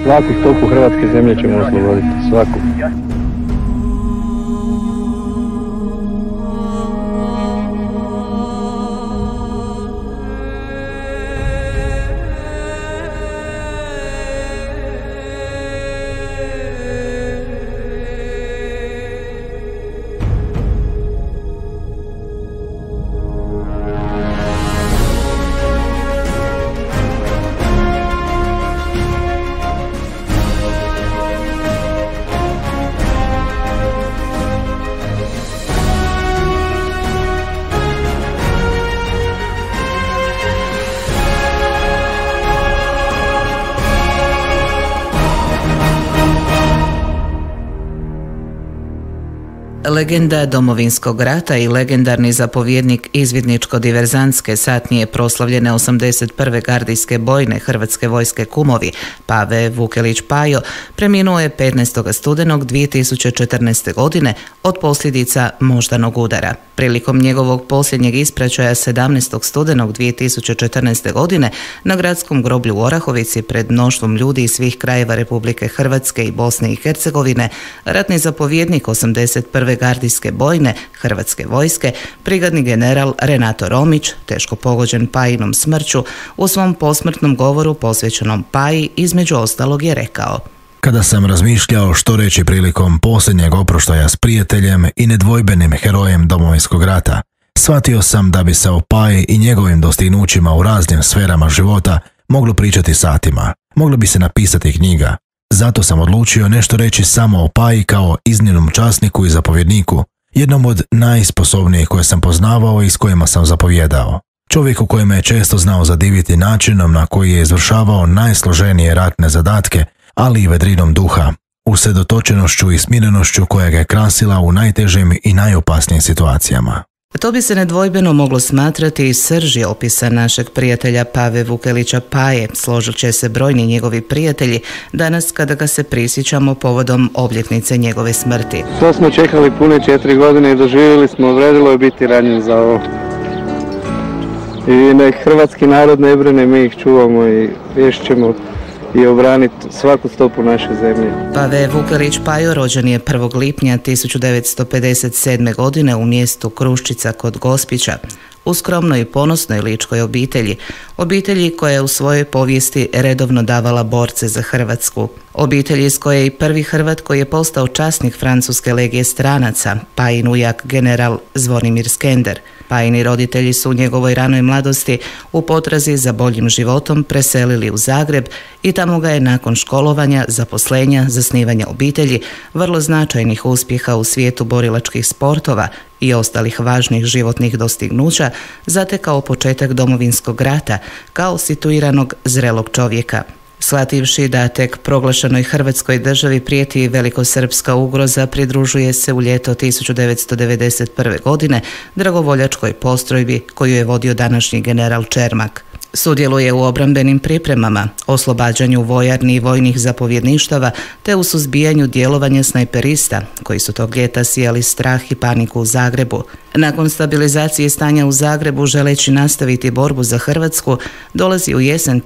Svaku stopu hrvatske zemlje ćemo osloboditi, svaku. Legenda Domovinskog rata i legendarni zapovjednik izvidničko-diverzantske satnije proslavljene 81. gardijske bojne Hrvatske vojske Kumovi, Pave Vukelić Pajo, preminuo je 15. studenog 2014. godine od posljedica moždanog udara. Prilikom njegovog posljednjeg ispraćaja 17. studenog 2014. godine na gradskom groblju u Orahovici pred mnoštvom ljudi iz svih krajeva Republike Hrvatske i Bosne i Hercegovine, ratni zapovjednik 81. gardijske bojne Hrvatske vojske, brigadni general Renato Romić, teško pogođen Pajinom smrću, u svom posmrtnom govoru posvećenom Paji između ostalog je rekao: Kada sam razmišljao što reći prilikom posljednjeg oproštaja s prijateljem i nedvojbenim herojem Domovinskog rata, shvatio sam da bi se o Paji i njegovim dostignućima u raznim sferama života moglo pričati satima. Moglo bi se napisati knjiga. Zato sam odlučio nešto reći samo o Paji kao iznimnom časniku i zapovjedniku, jednom od najsposobnijih koje sam poznavao i s kojima sam zapovjedao. Čovjeku koji me je često znao zadiviti načinom na koji je izvršavao najsloženije ratne zadatke, ali i vedrinom duha, usredotočenošću i smirenošću koja ga je krasila u najtežim i najopasnijim situacijama. To bi se nedvojbeno moglo smatrati i srži opisa našeg prijatelja Pave Vukelića Paje, složit će se brojni njegovi prijatelji danas kada ga se prisjećamo povodom obljetnice njegove smrti. To smo čekali pune 4 godine i doživjeli smo, odredilo je biti ranjen za ovo. I nek hrvatski narod ne brine, mi ih čuvamo i riješit ćemo i obraniti svaku stopu naše zemlje. Pave Vukelić Pajo rođen je 1. lipnja 1957. godine u mjestu Kruščica kod Gospića, u skromnoj i ponosnoj ličkoj obitelji koja je u svojoj povijesti redovno davala borce za Hrvatsku. Obitelji iz koje je i prvi Hrvat koji je postao časnik Francuske legije stranaca, Pajin ujak general Zvonimir Skender. Pajini roditelji su u njegovoj ranoj mladosti u potrazi za boljim životom preselili u Zagreb i tamo ga je nakon školovanja, zaposlenja, zasnivanja obitelji, vrlo značajnih uspjeha u svijetu borilačkih sportova i ostalih važnih životnih dostignuća zatekao početak Domovinskog rata kao situiranog zrelog čovjeka. Shvativši da tek proglašenoj Hrvatskoj državi prijeti velikosrpska ugroza, pridružuje se u ljeto 1991. godine dragovoljačkoj postrojbi koju je vodio današnji general Čermak. Sudjeluje u obrambenim pripremama, oslobađanju vojarni i vojnih zapovjedništava te u suzbijanju djelovanja snajperista koji su tog ljeta sijali strah i paniku u Zagrebu. Nakon stabilizacije stanja u Zagrebu, želeći nastaviti borbu za Hrvatsku, dolazi u jesen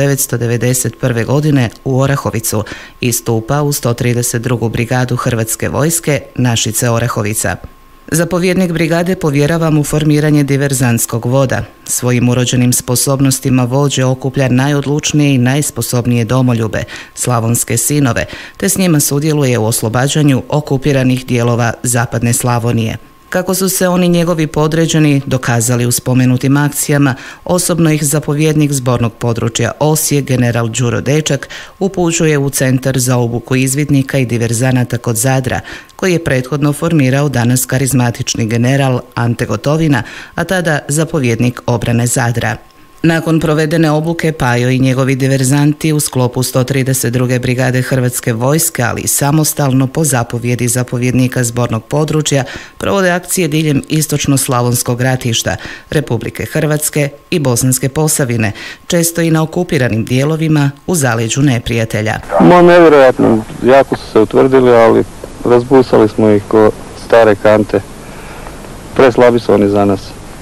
1991. godine u Orahovicu i stupa u 132. brigadu Hrvatske vojske Našice Orahovica. Zapovjednik brigade povjerava mu formiranje diverzantskog voda. Svojim urođenim sposobnostima vođe okuplja najodlučnije i najsposobnije domoljube, slavonske sinove, te s njima sudjeluje u oslobađanju okupiranih dijelova zapadne Slavonije. Kako su se oni njegovi podređeni dokazali u spomenutim akcijama, osobno ih zapovjednik zbornog područja Osijek general Đuro Dečak upućuje u centar za obuku izvidnika i diverzanata kod Zadra, koji je prethodno formirao danas karizmatični general Ante Gotovina, a tada zapovjednik obrane Zadra. Nakon provedene obuke, Pajo i njegovi diverzanti u sklopu 132. brigade Hrvatske vojske, ali i samostalno po zapovjedi zapovjednika zbornog područja, provode akcije diljem istočno-slavonskog ratišta, Republike Hrvatske i Bosanske Posavine, često i na okupiranim dijelovima u zaleđu neprijatelja. Nevjerojatno, jako su se utvrdili, ali razbusali smo ih ko stare kante. Preslabi su oni za nas.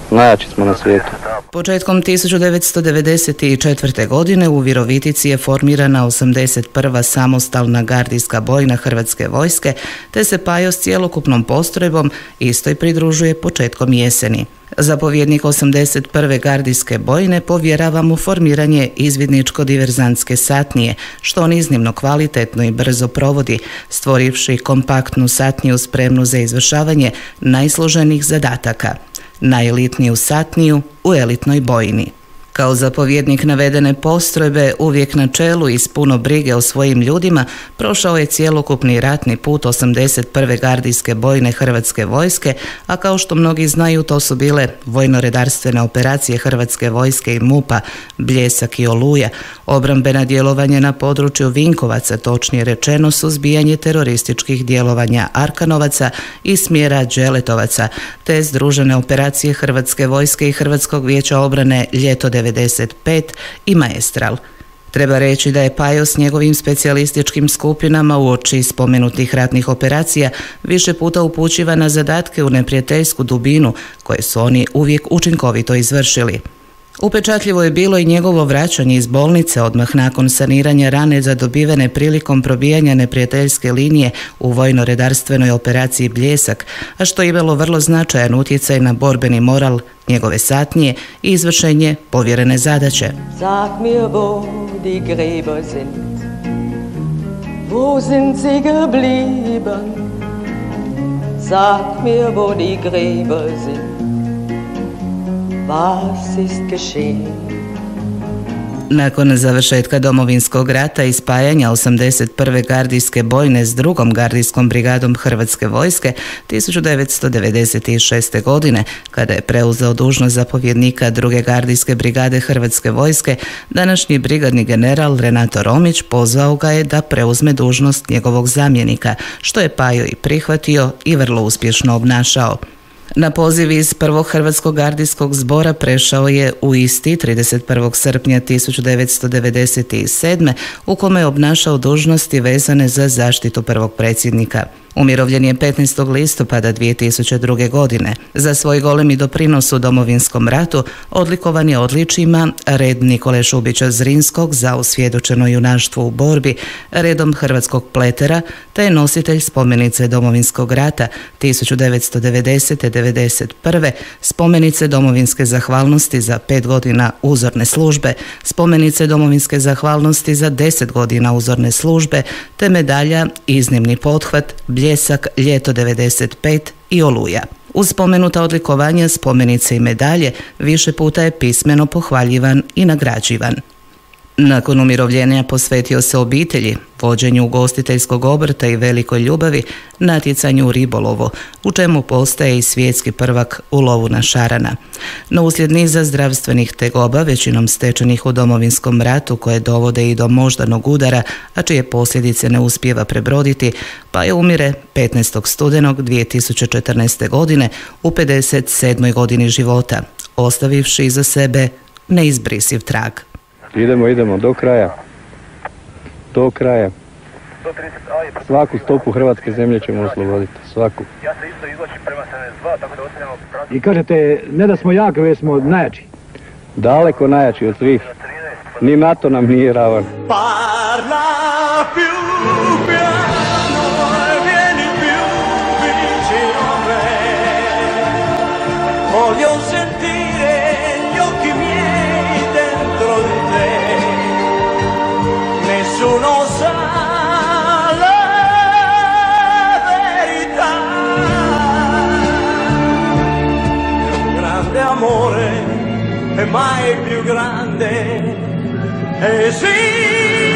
najjači smo na svijetu. Početkom 1994. godine u Virovitici je formirana 81. samostalna gardijska bojna Hrvatske vojske, te se Pajo s cjelokupnom postrojbom istoj pridružuje početkom jeseni. Zapovjednik 81. gardijske bojne povjerava mu formiranje izvidničko-diverzantske satnije, što on iznimno kvalitetno i brzo provodi, stvorivši kompaktnu satniju spremnu za izvršavanje najsloženijih zadataka. Najelitniju satniju u elitnoj bojni. Kao zapovjednik navedene postrojbe, uvijek na čelu i s puno brige o svojim ljudima, prošao je cjelokupni ratni put 81. gardijske bojne Hrvatske vojske, a kao što mnogi znaju, to su bile vojno-redarstvene operacije Hrvatske vojske i MUP-a, Bljesak i Oluja, obrambena djelovanja na području Vinkovaca, točnije rečeno suzbijanje terorističkih djelovanja Arkanovaca i smjera Đeletovaca, te združene operacije Hrvatske vojske i Hrvatskog vijeća obrane Ljeto 95 i Maestral. Treba reći da je Pajo s njegovim specijalističkim skupinama uoči spomenutih ratnih operacija više puta upućivan na zadatke u neprijateljsku dubinu, koje su oni uvijek učinkovito izvršili. Upečatljivo je bilo i njegovo vraćanje iz bolnice odmah nakon saniranja rane zadobivene prilikom probijanja neprijateljske linije u vojno-redarstvenoj operaciji Bljesak, a što je imalo vrlo značajan utjecaj na borbeni moral njegove satnije i izvršenje povjerene zadaće. Sag mir, wo die Gräber sind, wo sind sie geblieben? Sag mir, wo die Gräber sind, was ist geschehen? Nakon završetka Domovinskog rata i spajanja 81. gardijske bojne s 2. gardijskom brigadom Hrvatske vojske 1996. godine, kada je preuzeo dužnost zapovjednika 2. gardijske brigade Hrvatske vojske, današnji brigadni general Renato Romić pozvao ga je da preuzme dužnost njegovog zamjenika, što je Pajo i prihvatio i vrlo uspješno obnašao. Na poziv iz prvog Hrvatskog gardijskog zbora prešao je u isti 31. srpnja 1997. u kome je obnašao dužnosti vezane za zaštitu prvog predsjednika. Umirovljen je 15. listopada 2002. godine. Za svoj golemi doprinos u Domovinskom ratu odlikovan je odličjima red Nikole Šubića Zrinskog za osvjedočeno junaštvo u borbi, redom Hrvatskog pletera, te je nositelj spomenice Domovinskog rata 1990-91. spomenice Domovinske zahvalnosti za 5 godina uzorne službe, spomenice Domovinske zahvalnosti za 10 godina uzorne službe, te medalja Iznimni pothvat, Bljesak, Ljeto 95 i Oluja. Uz spomenuta odlikovanja, spomenice i medalje više puta je pismeno pohvaljivan i nagrađivan. Nakon umirovljenja posvetio se obitelji, vođenju ugostiteljskog obrta i velikoj ljubavi, natjecanju u ribolovu, u čemu postaje i svjetski prvak u lovu na šarana. No uslijed niza zdravstvenih tegoba, većinom stečenih u Domovinskom ratu, koje dovode i do moždanog udara, a čije posljedice ne uspijeva prebroditi, pa je umire 15. studenog 2014. godine u 57. godini života, ostavivši iza sebe neizbrisiv trag. Idemo do kraja. Do kraja. Svaku stopu hrvatske zemlje ćemo osloboditi. Svaku. Ja se isto izvlačim prema 72, tako da ostavljamo pravcu. I kažete, ne da smo jaki, već smo najjači. Daleko najjači od svih. Ni NATO nam nije ravan. Parla più piano e vieni più vicino a me. Voglio sentire gli occhi miei dentro di te. Nessuno sa la verità. È un grande amore, e mai più grande. E sì.